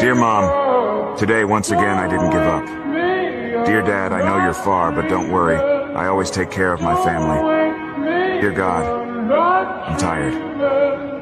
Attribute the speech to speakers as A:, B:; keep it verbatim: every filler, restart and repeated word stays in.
A: Dear Mom, today once again I didn't give up. Dear Dad, I know you're far, but don't worry. I always take care of my family. Dear God, I'm tired.